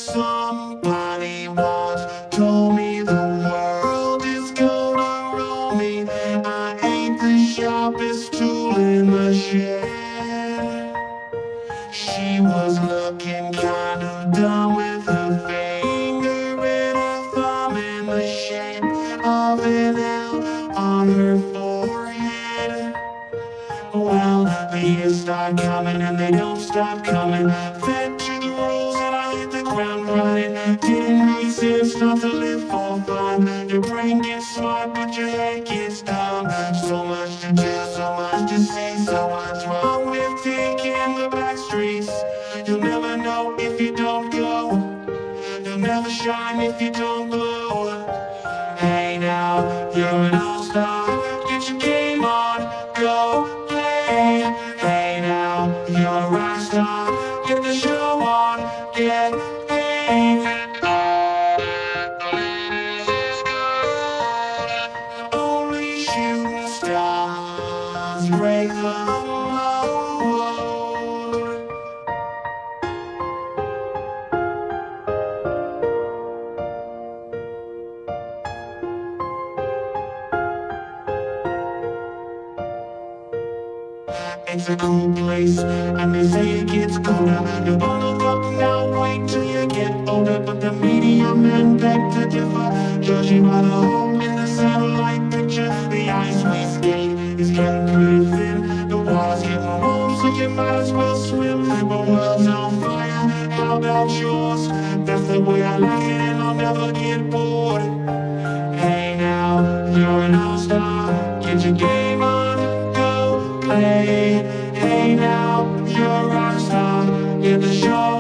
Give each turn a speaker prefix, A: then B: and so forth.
A: Somebody once told me the world is gonna roll me. I ain't the sharpest tool in the shed. She was looking kind of dumb with her finger and her thumb in the shape of an L on her forehead. Well, the years start coming and they don't stop coming. Fed to the rules and I hit the ground running. Didn't make sense not to live for fun. Your brain gets smart but your head gets dumb. So much to do, so much to see, so much wrong with taking the back streets. You'll never know if you don't go. You'll never shine if you don't glow. Hey now, you're an all-star. Get your game on, go play. Hey now, you're a rock star. Get the show on, get paid. Only shooting stars break the mold. It's a cool place, and they say it gets colder. You bundle up now, wait till you get older. But the media men beg to differ, judging by the hole in the satellite picture. The ice we skate is getting pretty thin. The water's getting warm, so you might as well swim. The world's on fire, how about yours? That's the way I like it, and I'll never get bored. Hey now, you're an all-star. Get your game on, go play. Hey now, you're a rock star. Get the show